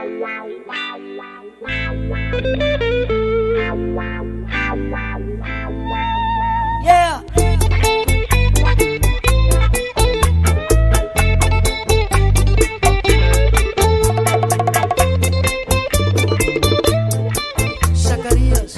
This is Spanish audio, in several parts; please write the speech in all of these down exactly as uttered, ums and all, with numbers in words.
Yeah. Zacarías.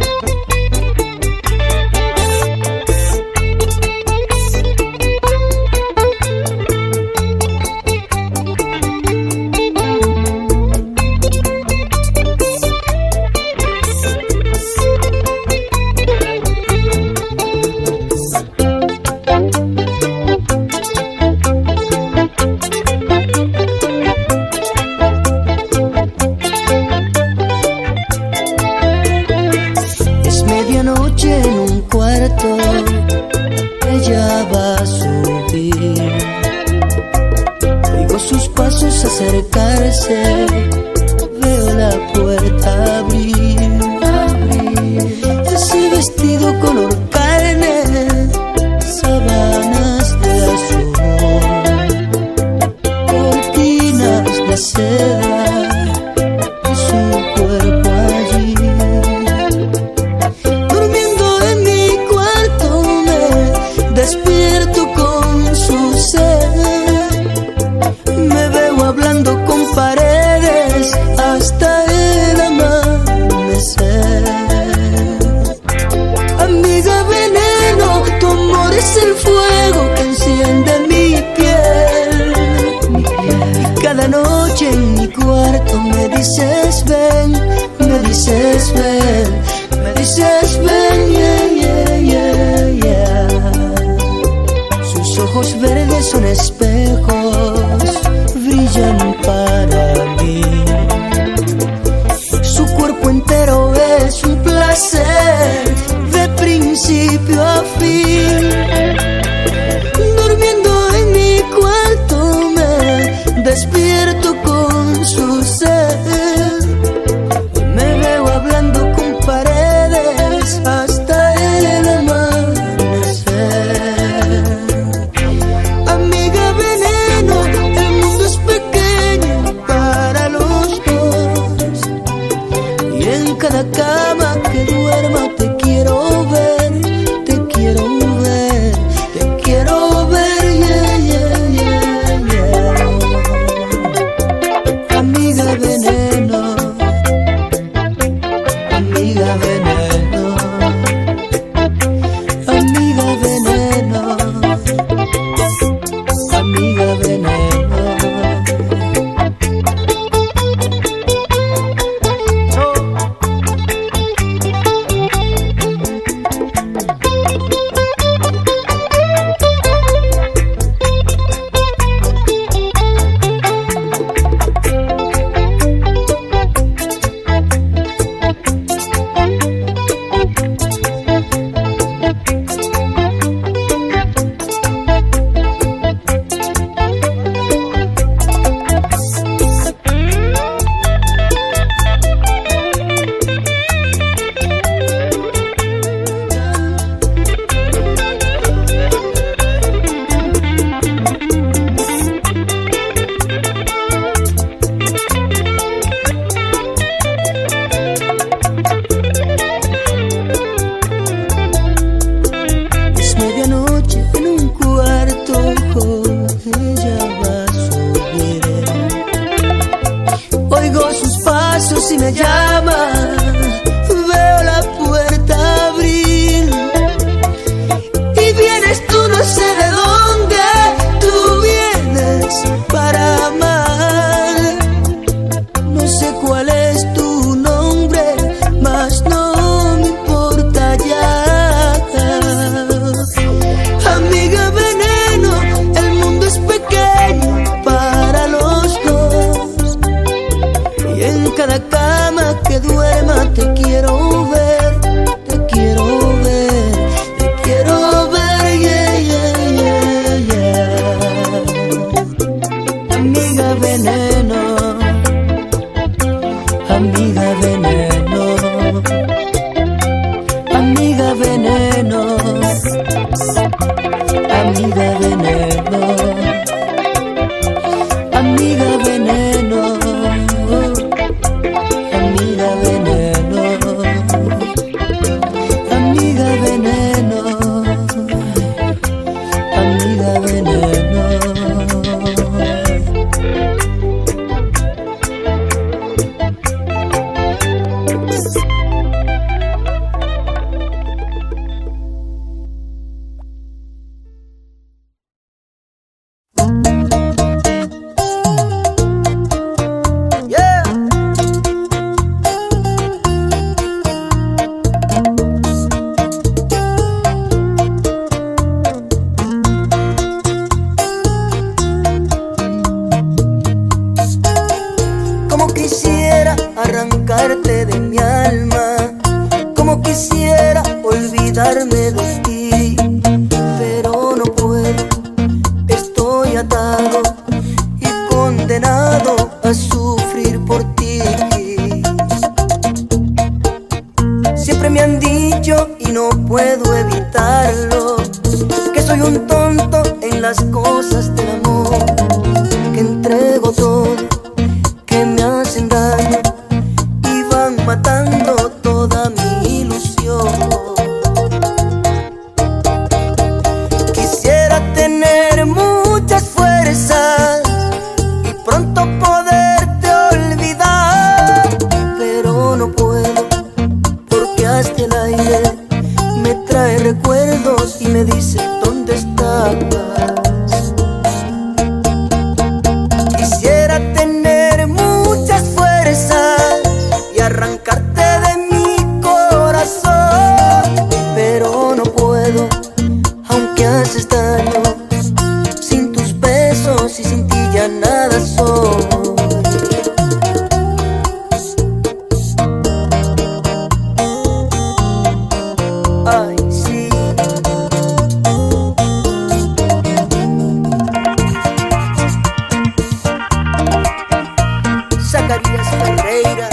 Medianoche en un cuarto, ella va a subir. Oigo sus pasos acercarse, veo la puerta abrir, abrir. Ese vestido color carne, sábanas de azul, cortinas de seda, y su cuerpo allí. Despierto con su ser, me veo hablando con paredes hasta el amanecer. Amiga veneno, tu amor es el fuego que enciende mi piel, mi piel. Y cada noche en mi cuarto me dices ven, me dices ven, me dices ven, yeah, yeah, yeah, yeah. Sus ojos verdes son espejos, brillan para mí. Su cuerpo entero es un placer, de principio a fin. Durmiendo en mi cuarto me despierto con su ser. Me veo hablando con paredes hasta el amanecer. Amiga veneno, el mundo es pequeño para los dos, y en cada cama que duerma te quiero ver, te quiero ver, te quiero ver, yeah, yeah, yeah, yeah. Amiga veneno, amiga veneno, amiga veneno, amiga veneno. Medianoche en un cuarto, ella va a subir. Oigo sus pasos y me llama, veo la puerta abrir. Y vienes tú no sé de dónde, tú vienes para amar. No sé cuál es tu nombre, mas no me importa ya. Amiga veneno, el mundo es pequeño para los dos, y en cada cama que duerme Como quisiera arrancarte de mi alma, como quisiera olvidarme de ti, pero no puedo, estoy atado y condenado a sufrir por ti. Siempre me han dicho y no puedo evitarlo, que soy un tonto en las cosas del amor, que entrego todo, que me hacen daño y van matando toda mi ilusión. Quisiera tener muchas fuerzas y pronto poderte olvidar, pero no puedo, porque hasta el aire me trae recuerdos y me dice ¿dónde estabas? Quisiera tener muchas fuerzas y arrancarte de mi corazón, pero no puedo, aunque haces daño. Sin tus besos y sin ti ya nada soy. Ay, sí. Zacarías Ferreira.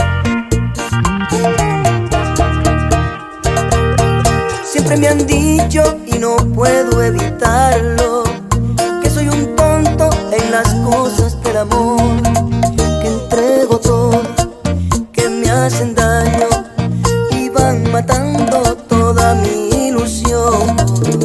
Siempre me han dicho y no puedo evitarlo, que soy un tonto en las cosas del amor, que entrego todo, que me hacen daño y van matando toda mi ilusión.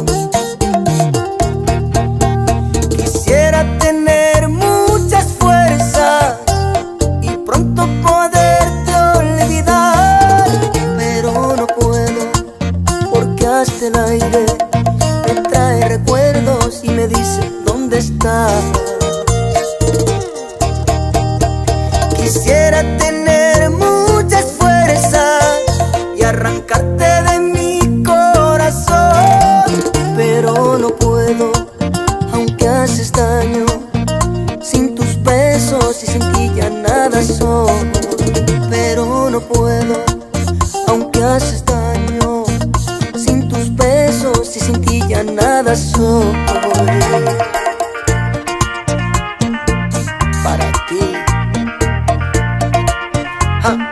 Quisiera tener muchas fuerzas y pronto poderte olvidar, pero no puedo, porque hasta el aire me trae recuerdos y me dice ¿dónde estás? Quisiera tener muchas fuerzas y arrancarte de mi corazón, pero no puedo, aunque haces daño. Sin tus besos y sin ti ya nada soy, pero no puedo, aunque haces daño. Sin tus besos y sin ti ya nada soy. Para ti. Ja.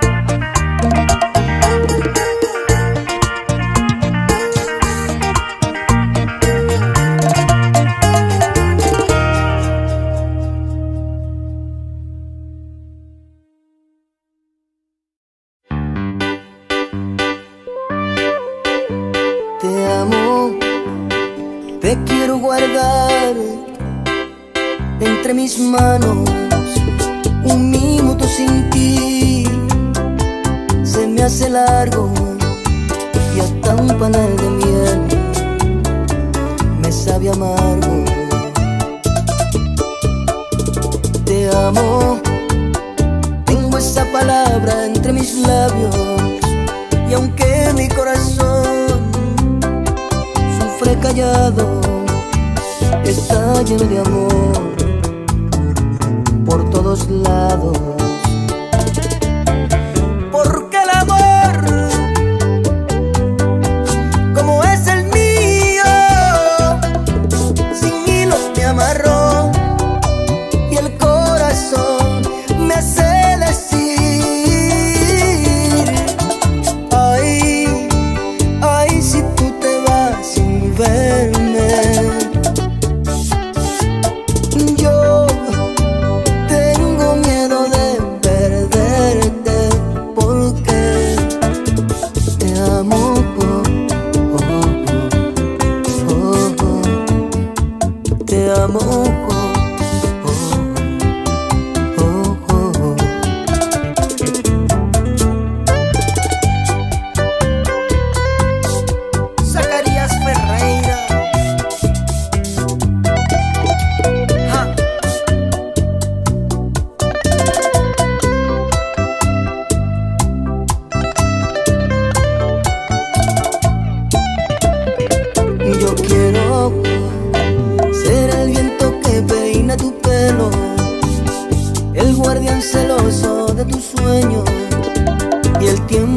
Te amo, te quiero guardar entre mis manos. Un minuto sin ti se me hace largo y hasta un panal de miel me sabe amargo. Te amo, tengo esa palabra entre mis labios, y aunque mi corazón sufre callado, está lleno de amor por todos lados. Porque el amor, como es el mío, sin hilos me amarró, y el corazón me hace decir ay, ay, si tú te vas sin verme, yo tengo miedo de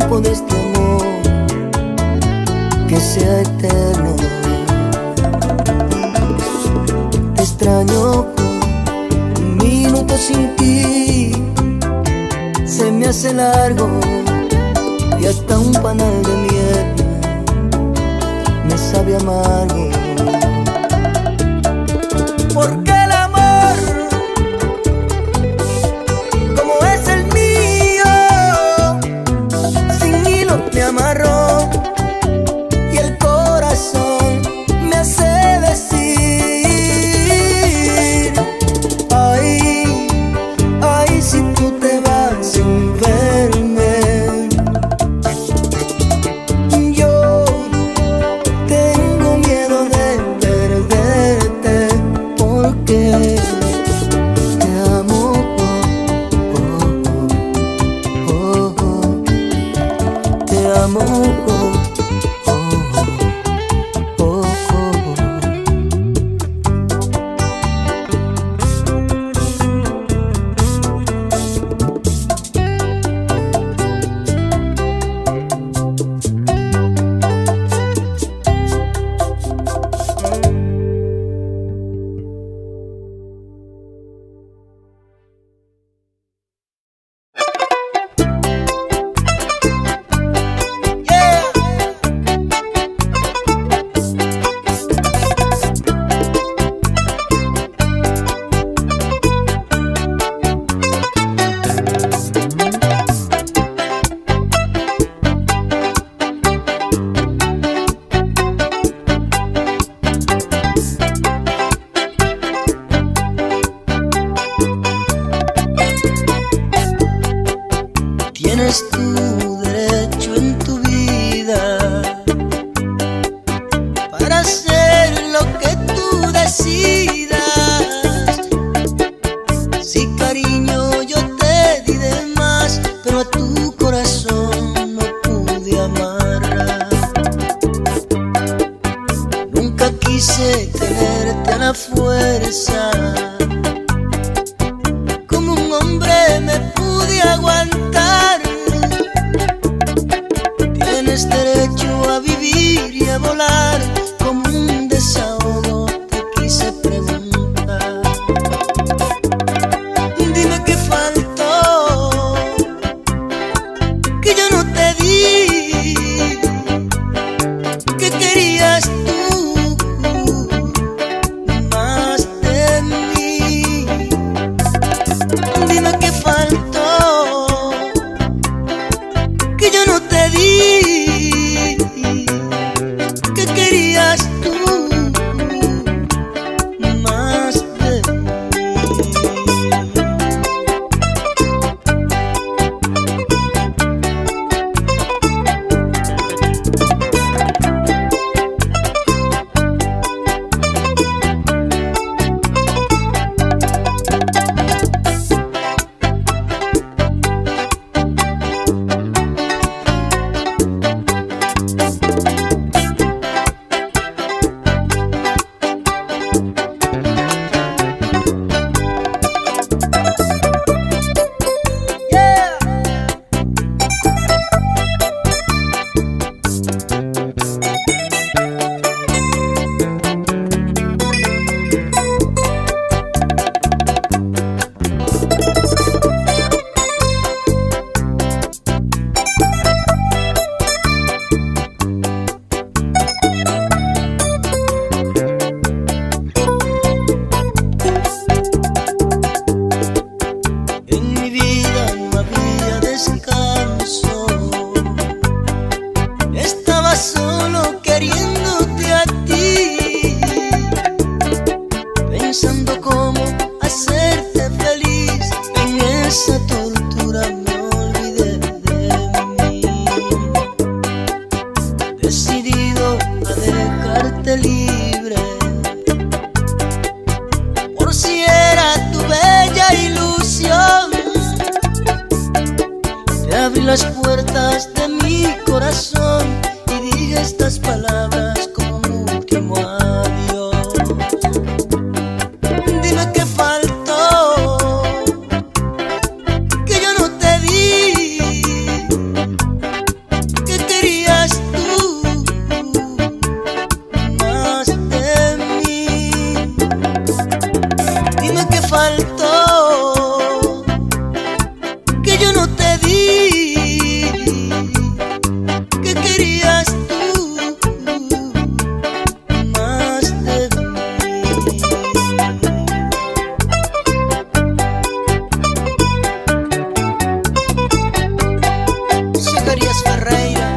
tiempo de este amor que sea eterno. Te extraño, un minuto sin ti se me hace largo, y hasta un panal de miel me sabe amargo. Porque el amor, como es el mío, sin hilo me amarró, y el corazón me hace decir: ay, ay, si tú te vas sin verme, yo tengo miedo de perderte, porque te amo, oh, oh, oh, oh, te amo, oh, oh, oh, oh. Tienes tu derecho en tu vida para hacer lo que tú decidas. Sí, cariño, yo te di de más, pero a tu corazón no pude amarrar. Nunca quise tenerte a la fuerza, como un hombre me pude aguantar. Tienes derecho a vivir y a volar, como un desahogo te quise preguntar. Dime qué faltó, que yo no te di, que querías tú más de mí. Dime qué faltó, que yo no te di, que querías tú más de mí. Solo queriéndote a ti, pensando cómo hacerte feliz. En esa tortura me olvidé de mí, decidido a dejarte libre, por si era tu bella ilusión. Te abrí las puertas de mi corazón y dije estas palabras como un último adiós. Dime qué faltó, que yo no te di, no te di, ¿qué querías tú? Más de mí. Zacarías Ferreira.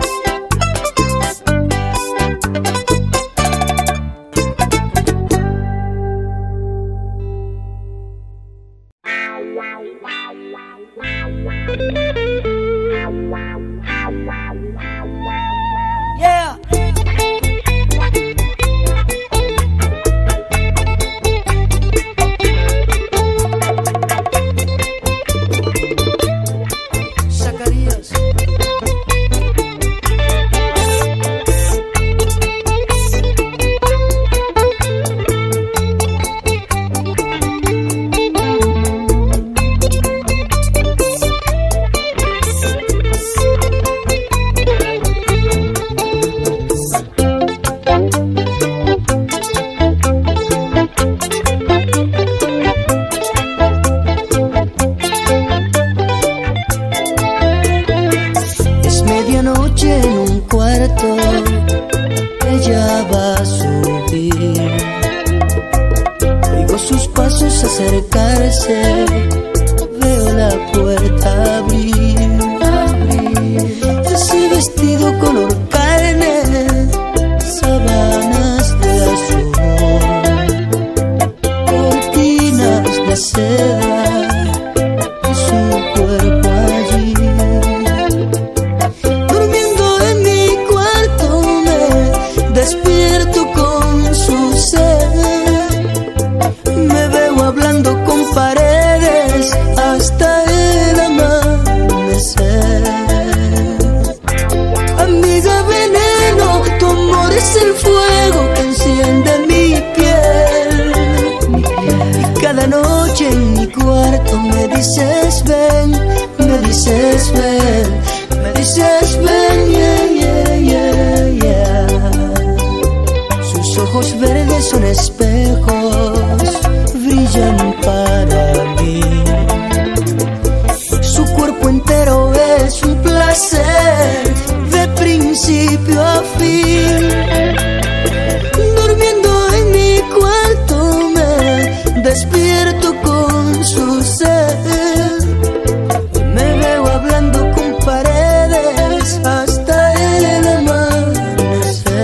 Yeah. Zacarías. Es medianoche en un cuarto, ella va a subir. Oigo sus pasos acercarse, veo la puerta abrir, abrir. Ese vestido color carne, sábanas de azul, cortinas de seda, y su cuerpo allí. Durmiendo en mi cuarto me despierto con su ser. Me veo hablando con paredes hasta el amanecer. Amiga veneno, tu amor es el fuego que enciende mi piel. Y cada noche en mi cuarto me dices ven, me dices ven, me dices ven, yeah, yeah, yeah, yeah. Sus ojos verdes son espejos, brillan para mí. Su cuerpo entero es un placer, de principio a fin. Durmiendo en mi cuarto me despierto con su ser. Me veo hablando con paredes hasta el amanecer.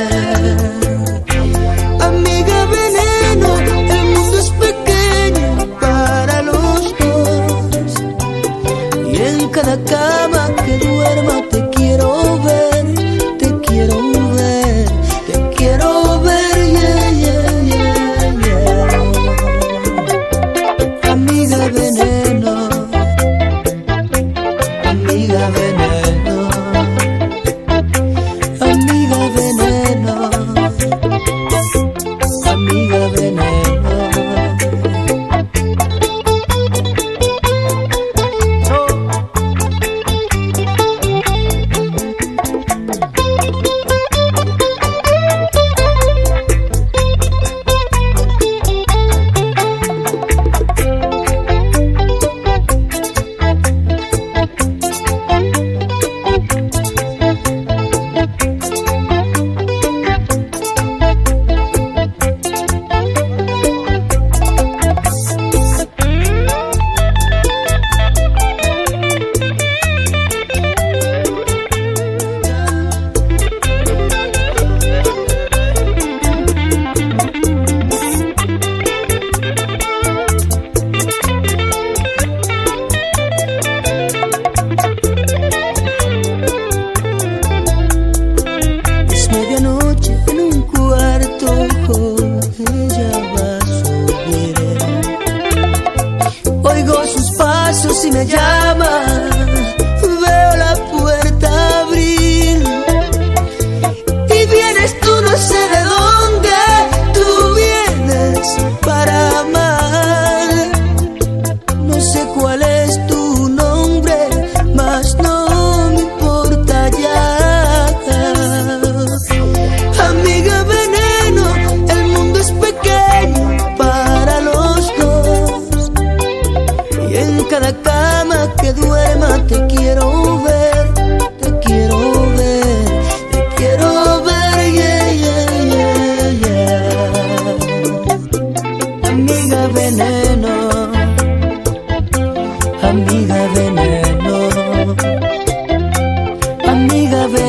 Amiga veneno, el mundo es pequeño para los dos. Y en cada cama que duerma te quiero ver, te quiero ver, te quiero ver, yeah, yeah, yeah, yeah. Amiga veneno, amiga veneno, amiga veneno, amiga veneno.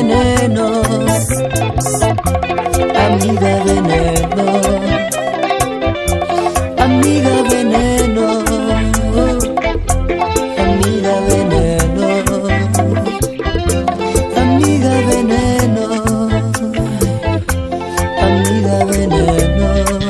veneno, amiga veneno, amiga veneno, amiga veneno, amiga veneno, amiga veneno.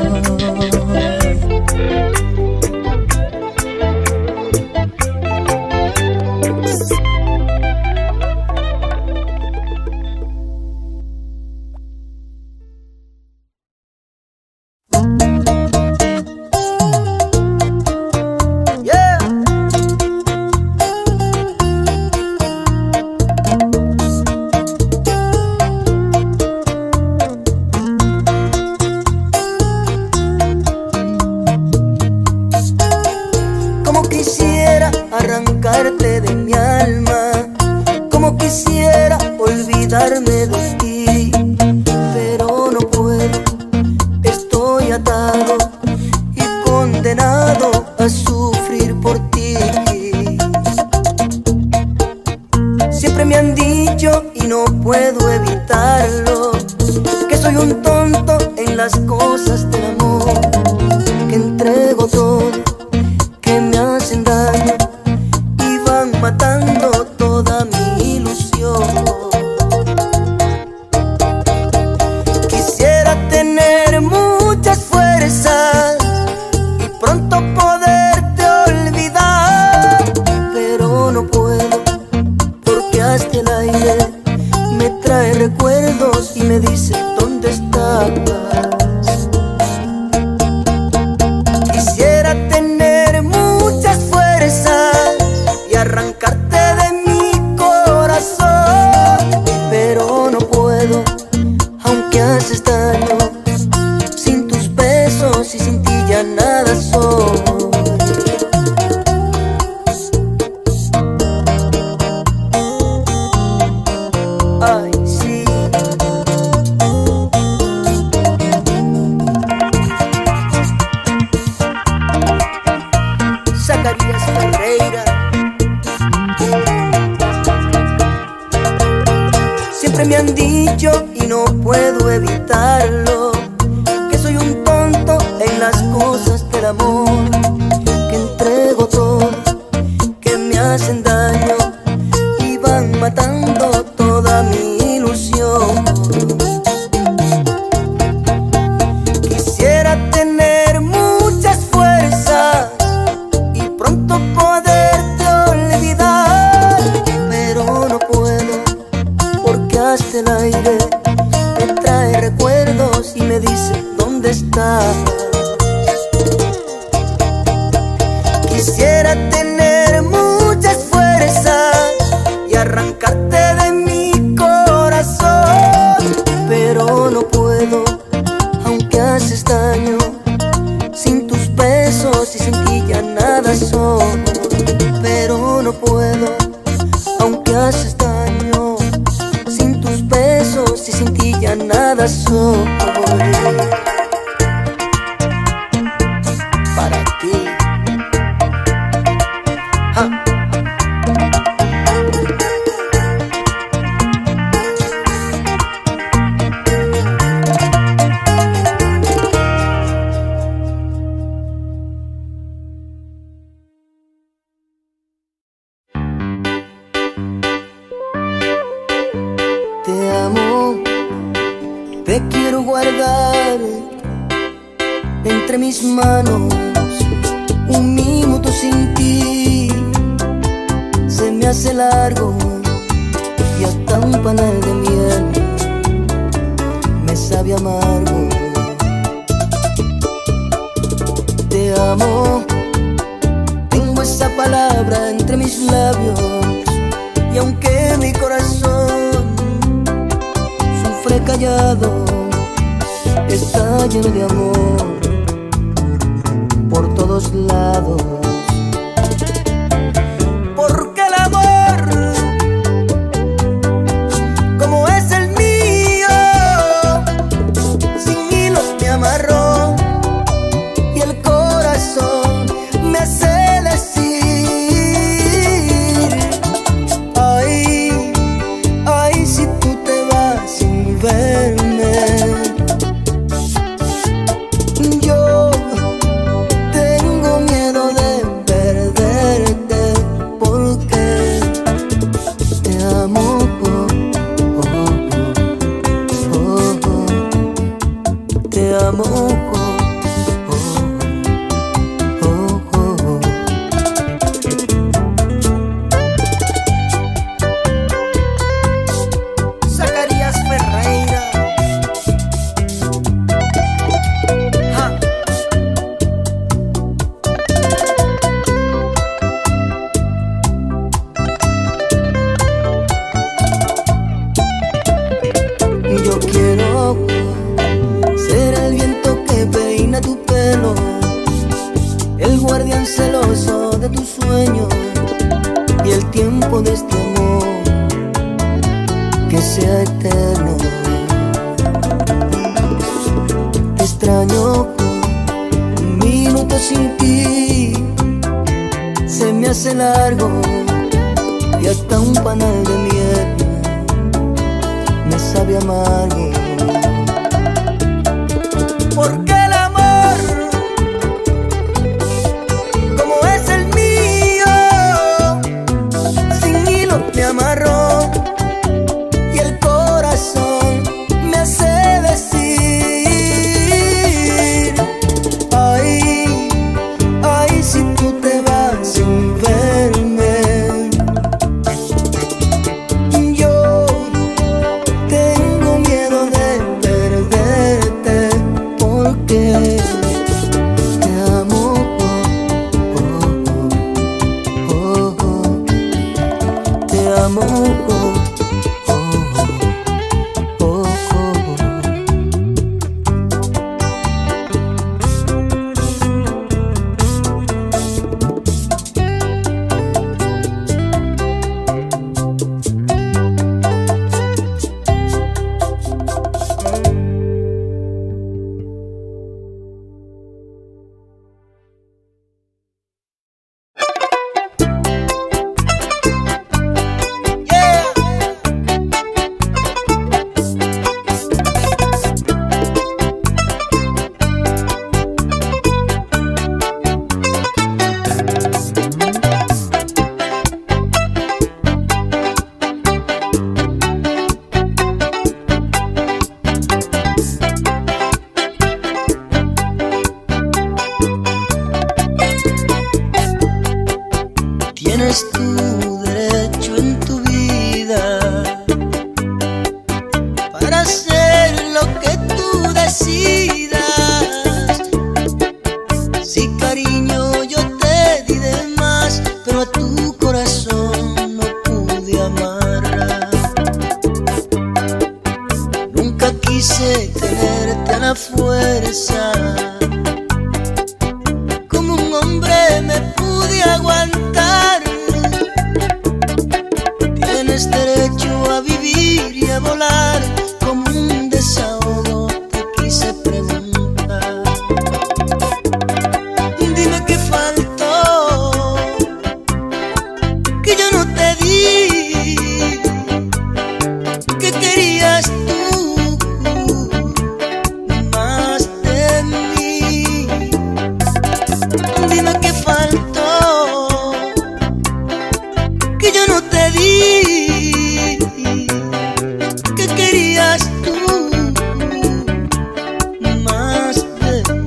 Arrancarte de mi alma, como quisiera olvidarme de ti, pero no puedo, estoy atado y condenado a sufrir por ti. Siempre me han dicho y no puedo evitarlo, que soy un tonto en las cosas del amor, que entrego todo, que me hacen daño, matando toda mi ilusión. Quisiera tener muchas fuerzas y pronto poderte olvidar, pero no puedo, porque hasta el aire me trae recuerdos y me dice ¿dónde estás? Quisiera tener muchas fuerzas y arrancarte de mi corazón, pero no puedo, aunque haces daño, sin tus besos y sin ti ya nada soy. Ay, sí. Zacarías Ferreira. Siempre me han dicho y no puedo evitarlo, que soy un tonto en las cosas del amor, que entrego todo, que me hacen daño y van matando toda mi ilusión. Quisiera tener muchas fuerzas y pronto poderte olvidar, pero no puedo, porque hasta el aire me trae recuerdos y me dice ¿dónde estás? Quisiera tener muchas fuerzas y arrancarte de mi corazón, pero no puedo, aunque haces daño, sin tus besos y sin ti ya nada soy. Pero no puedo, aunque haces daño, sin tus besos y sin ti ya nada soy. Para ti. Ja. Te amo, te quiero guardar entre mis manos. Un minuto sin ti se me hace largo y hasta un panal de miel me sabe amargo. Te amo, tengo esa palabra entre mis labios, y aunque mi corazón sufre callado, está lleno de amor por todos lados. Porque el amor, como es el mío, sin hilos me amarró, y el corazón me hace decir: ay, ay, si tú te tiempo de este amor que sea eterno. Te extraño por un minuto sin ti, se me hace largo y hasta un panal de miel me sabe amargo. Porque el amor, como es el mío, sin hilo me amarró y el corazón me hace decir: ay, ay, si tú te vas sin verme, yo tengo miedo de perderte, porque te amo, oh, oh, oh, oh, te amo, oh, oh, oh, oh. Tienes tu derecho en tu vida para hacer lo que tú decidas. Sí, cariño, yo te di de más, pero a tu corazón no pude amarla. Nunca quise tenerte a la fuerza, como un hombre me pude aguantar. Tienes derecho a vivir y a volar, como un desahogo te quise preguntar. Dime qué faltó, que yo no te di, que querías tú más de mí. Dime qué faltó, que yo no te di, que querías tú más de mí.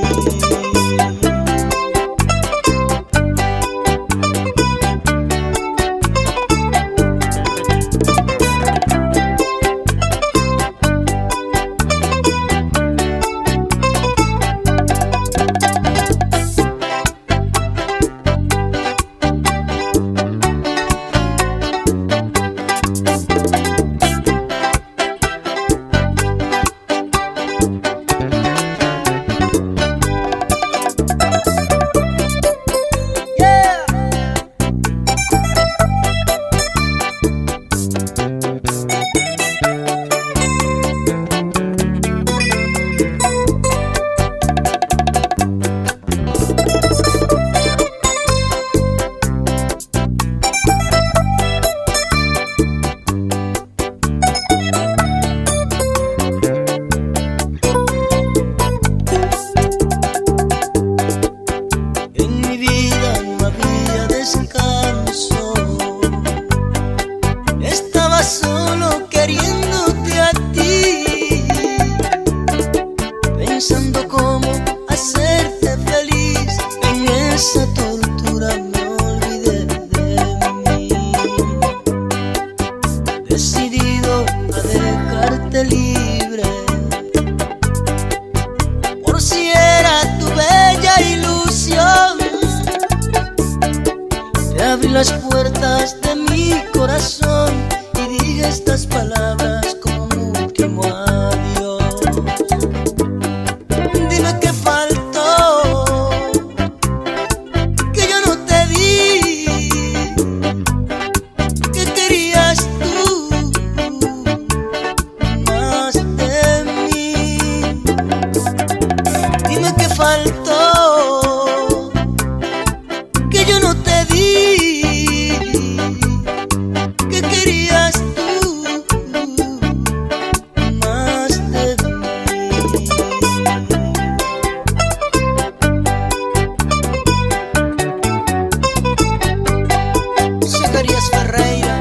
abrí las puertas de mi corazón y dije estas palabras como un último adiós. Dime qué faltó, que yo no te di, Pereira.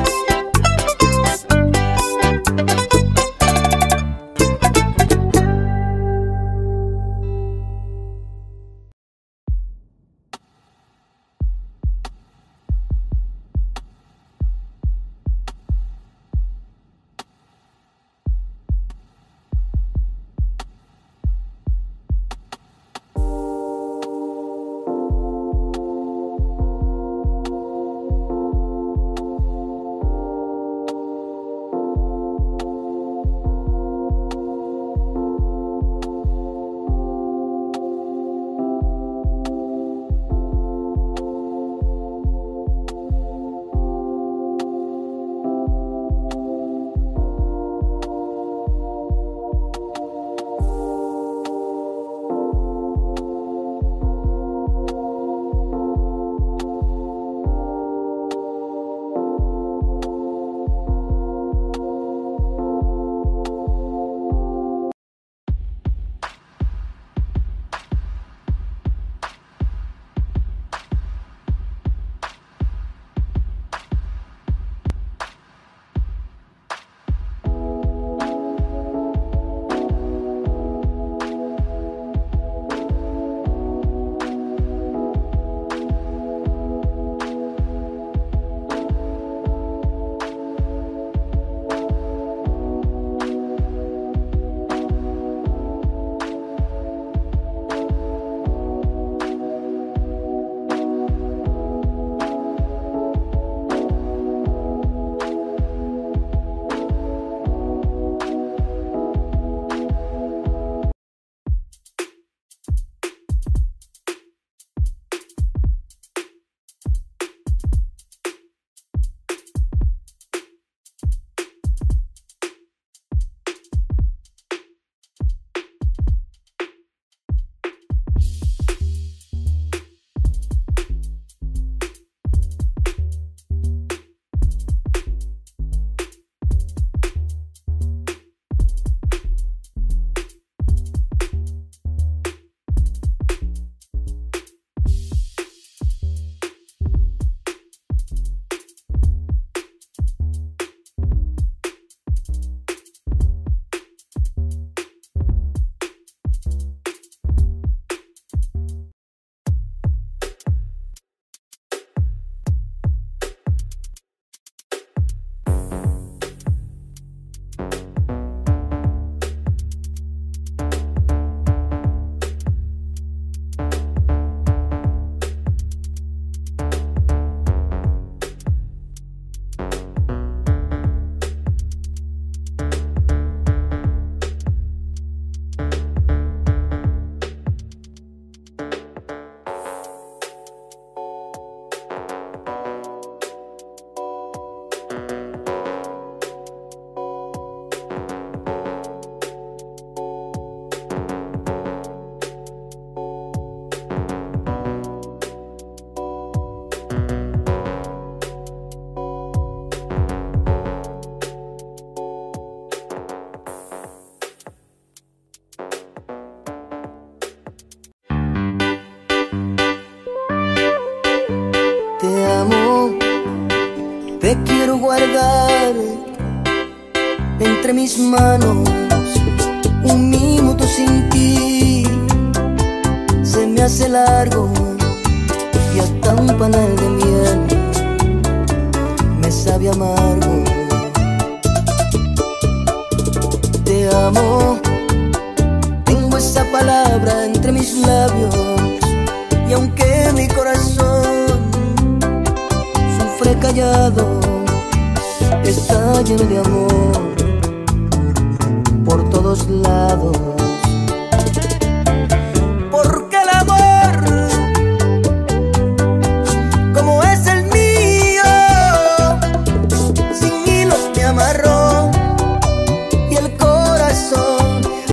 Te quiero guardar entre mis manos. Un minuto sin ti se me hace largo y hasta un panal de miel me sabe amargo. Te amo, tengo esa palabra entre mis labios, y aunque mi corazón sufre callado, está lleno de amor por todos lados.